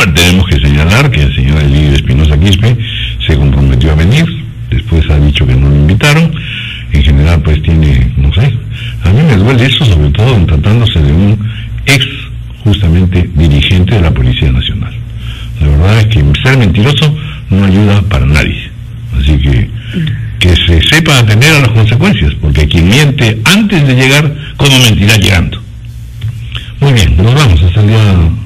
tenemos que señalar que el señor Elídio Espinosa Quispe se comprometió a venir, después ha dicho que no lo invitaron. En general pues tiene, no sé, a mí me duele eso, sobre todo en tratándose de un ex justamente dirigente de la Policía Nacional. La verdad es que ser mentiroso no ayuda para nadie, así que se sepa atender a las consecuencias, porque quien miente antes de llegar, ¿cómo mentirá llegando? Muy bien, nos vamos hasta el día